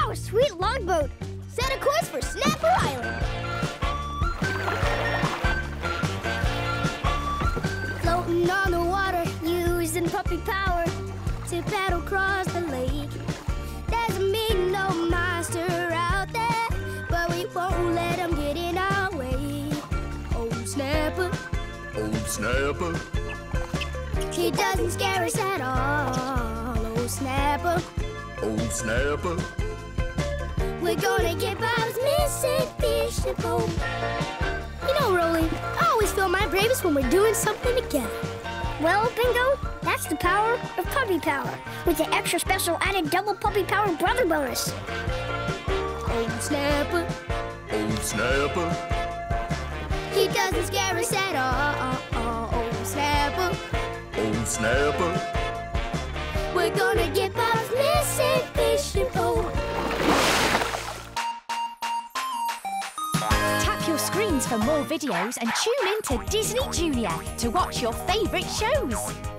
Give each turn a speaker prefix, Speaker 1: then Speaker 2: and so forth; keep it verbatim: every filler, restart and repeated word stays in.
Speaker 1: our sweet longboat. Set a course for Snapper Island. Floating on the water, using puppy power to paddle across the lake. Doesn't mean no monster out there, but we won't let him get in our way. Oh, Snapper.
Speaker 2: Oh, Snapper.
Speaker 1: He doesn't scare us at all. Oh, Snapper.
Speaker 2: Oh, Snapper.
Speaker 1: We're gonna get Bob's missing fishing pole. You know, Rolly, I always feel my bravest when we're doing something together. Well, Bingo, that's the power of puppy power, with the extra special added double puppy power brother bonus. Oh, Snapper.
Speaker 2: Oh, Snapper.
Speaker 1: He doesn't scare us at all. Oh, Snapper.
Speaker 2: Oh, Snapper.
Speaker 1: We're gonna get Bob's missing fishing pole.
Speaker 3: Tap your screens for more videos and tune in to Disney Junior to watch your favourite shows.